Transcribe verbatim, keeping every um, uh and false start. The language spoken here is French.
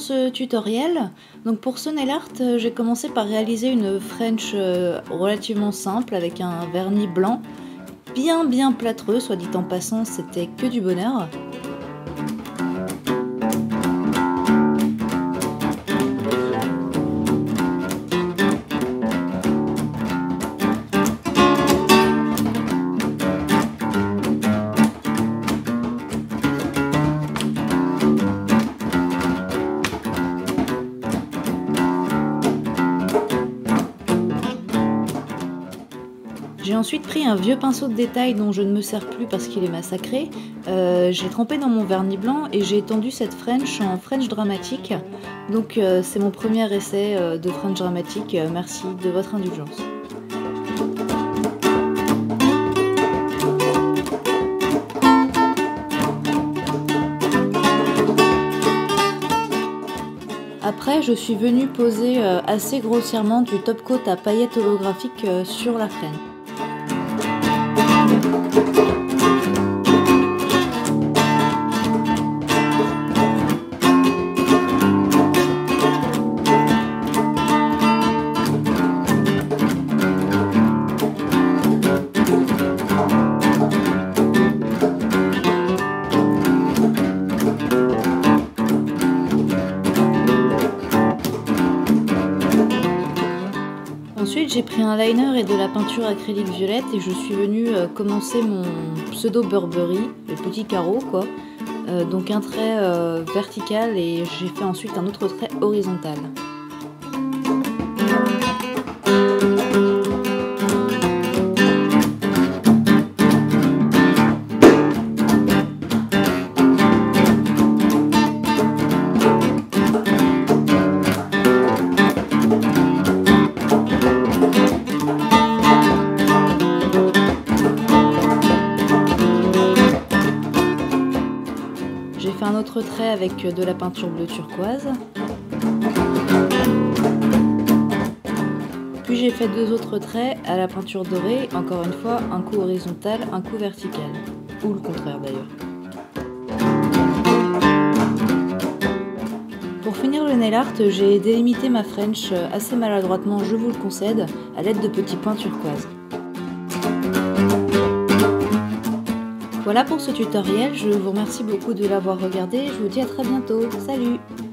ce tutoriel. Donc pour ce nail art, euh, j'ai commencé par réaliser une French euh, relativement simple avec un vernis blanc, bien bien plâtreux, soit dit en passant, c'était que du bonheur. J'ai ensuite pris un vieux pinceau de détail dont je ne me sers plus parce qu'il est massacré. Euh, j'ai trempé dans mon vernis blanc et j'ai étendu cette French en French dramatique. Donc euh, c'est mon premier essai euh, de French dramatique. Euh, merci de votre indulgence. Après, je suis venue poser euh, assez grossièrement du top coat à paillettes holographiques euh, sur la French. Ensuite, j'ai pris un liner et de la peinture acrylique violette et je suis venue euh, commencer mon pseudo Burberry, le petit carreau quoi. Euh, donc un trait euh, vertical et j'ai fait ensuite un autre trait horizontal. J'ai fait un autre trait avec de la peinture bleu turquoise. Puis j'ai fait deux autres traits à la peinture dorée, encore une fois un coup horizontal, un coup vertical. Ou le contraire d'ailleurs. Pour finir le nail art, j'ai délimité ma French assez maladroitement, je vous le concède, à l'aide de petits points turquoise. Voilà pour ce tutoriel, je vous remercie beaucoup de l'avoir regardé, je vous dis à très bientôt, salut!